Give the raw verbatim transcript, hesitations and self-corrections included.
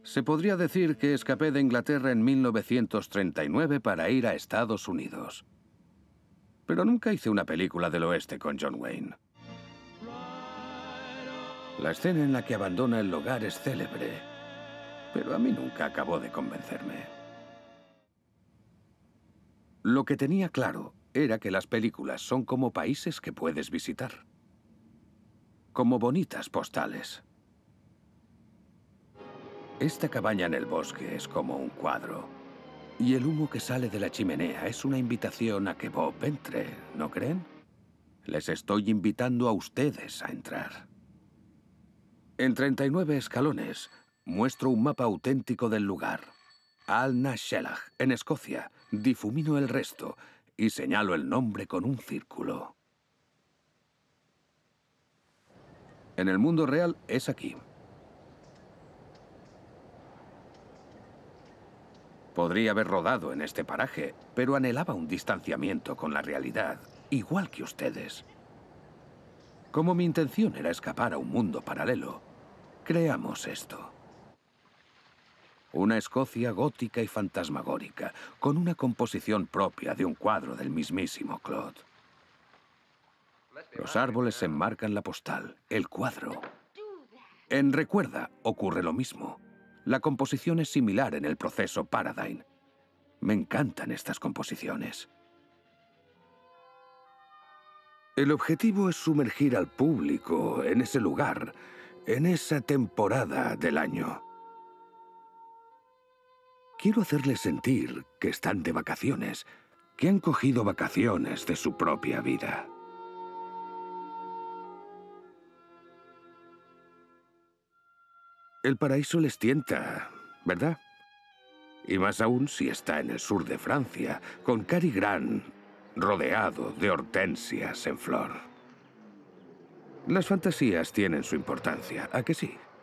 Se podría decir que escapé de Inglaterra en mil novecientos treinta y nueve para ir a Estados Unidos. Pero nunca hice una película del oeste con John Wayne. La escena en la que abandona el hogar es célebre, pero a mí nunca acabó de convencerme. Lo que tenía claro era que las películas son como países que puedes visitar. Como bonitas postales. Esta cabaña en el bosque es como un cuadro. Y el humo que sale de la chimenea es una invitación a que Bob entre, ¿no creen? Les estoy invitando a ustedes a entrar. En treinta y nueve escalones muestro un mapa auténtico del lugar. Al Nashelagh, en Escocia. Difumino el resto y señalo el nombre con un círculo. En el mundo real es aquí. Podría haber rodado en este paraje, pero anhelaba un distanciamiento con la realidad, igual que ustedes. Como mi intención era escapar a un mundo paralelo, creamos esto. Una Escocia gótica y fantasmagórica, con una composición propia de un cuadro del mismísimo Claude. Los árboles enmarcan la postal, el cuadro. En Recuerda ocurre lo mismo. La composición es similar en el proceso Paradigm. Me encantan estas composiciones. El objetivo es sumergir al público en ese lugar, en esa temporada del año. Quiero hacerles sentir que están de vacaciones, que han cogido vacaciones de su propia vida. El paraíso les tienta, ¿verdad? Y más aún si está en el sur de Francia, con Cary Grant rodeado de hortensias en flor. Las fantasías tienen su importancia, ¿a que sí?